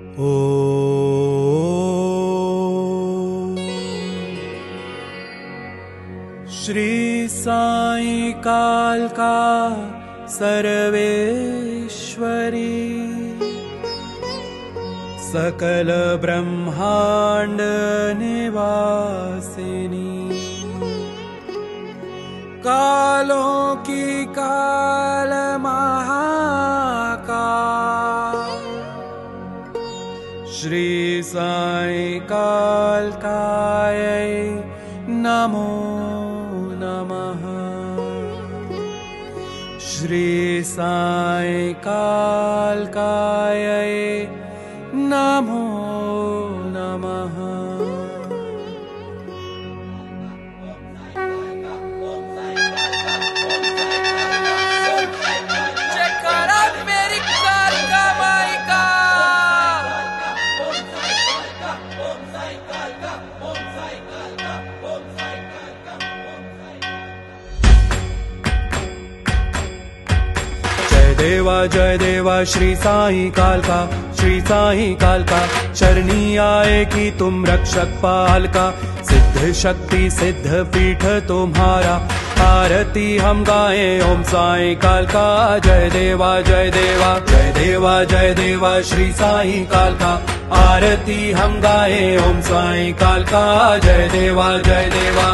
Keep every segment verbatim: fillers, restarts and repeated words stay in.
ओ श्री साई काल का सर्वेश्वरी सकल ब्रह्मांड निवासिनी कालों की काल महाकाल श्री साई काल कायै नमो नमः। श्री साई काल कायै नमो नमः। देवा जय देवा श्री साई काल का, श्री साई काल का शरणी आए कि तुम रक्षक पाल का। सिद्ध शक्ति सिद्ध पीठ तुम्हारा, आरती हम गाए ओम साई काल का। जय देवा जय देवा जय देवा जय देवा श्री साई काल का, आरती हम गाए ओम साई काल का। जय देवा जय देवा।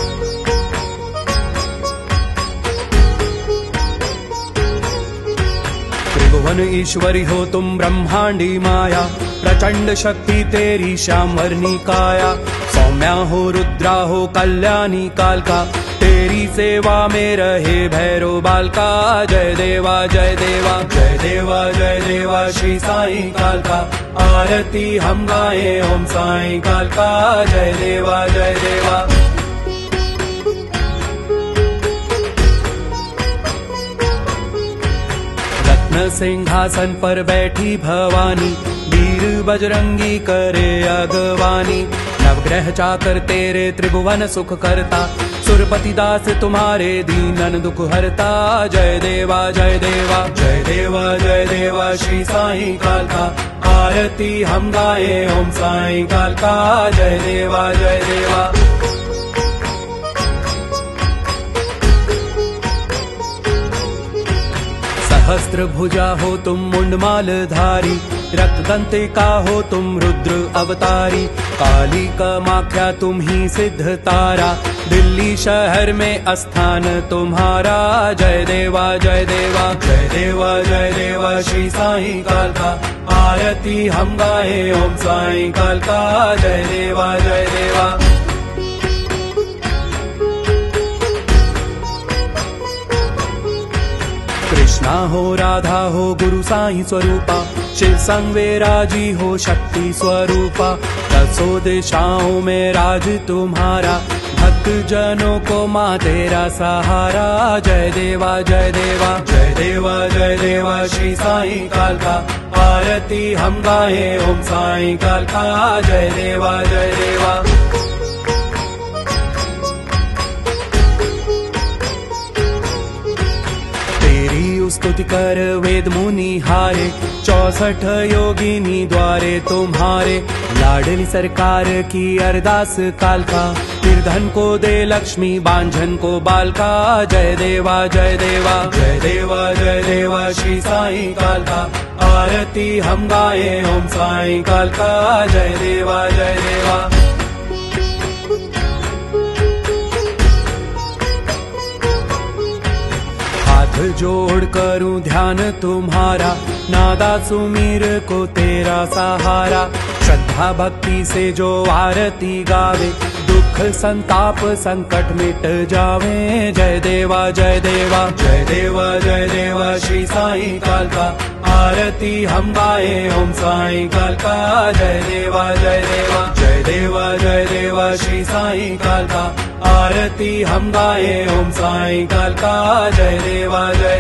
त्रिभुवन ईश्वरी हो तुम ब्रह्मांडी माया, प्रचंड शक्ति तेरी श्याम वर्णी काया। सौम्या हो रुद्रा हो कल्याणी काल का, तेरी सेवा में रहे भैरो बाल का। जय देवा जय देवा जय देवा जय देवा श्री साई काल का, आरती हम गाए ओम साई काल का। जय देवा जय देवा। सिंहासन पर बैठी भवानी, वीर बजरंगी करे अगवानी। नवग्रह चाकर तेरे त्रिभुवन सुख करता, सुरपति दास तुम्हारे दीनन दुख हरता। जय देवा जय देवा जय देवा जय देवा श्री साई काल का, आरती हम गाए ओम साई काल का। जय देवा जय देवा। सहस्त्र भुजा हो तुम मुंडमाल धारी, रक्त दंतिका हो तुम रुद्र अवतारी। काली कामाख्या तुम ही सिद्ध तारा, दिल्ली शहर में स्थान तुम्हारा। जय देवा जय देवा जय देवा जय देवा श्री साई काल का, आरती हम गाए ओम साई काल का। जय देवा जय देवा। कृष्णा हो राधा हो गुरु साई स्वरूपा, शिव संग राजी हो शक्ति स्वरूपा। दसों दिशाओं में राज तुम्हारा, भक्त जनों को माँ तेरा सहारा। जय देवा जय देवा जय देवा जय देवा श्री साई काल का, आरती हम गाए ओम साई काल का। जय देवा जय देवा। स्तुति कर वेद मुनि हारे, चौसठ योगिनी द्वारे तुम्हारे। लाडली सरकार की अरदास काल का, निर्धन को दे लक्ष्मी बांझन को बाल का। जय देवा जय देवा जय देवा जय देवा श्री साई काल का, आरती हम गाए ओम साई काल का। जय देवा जय देवा। जोड़ करूं ध्यान तुम्हारा, नादा सुमीर को तेरा सहारा। श्रद्धा भक्ति से जो आरती गावे, दुख संताप संकट मिट जावे। जय देवा जय देवा जय देवा जय देवा श्री साई काल का, आरती हम गाए ओम साई काल का। जय देवा जय देवा जय देवा जय देवा श्री साई काल का, आरती हम गाए ओम साई काल का। जय देवा जय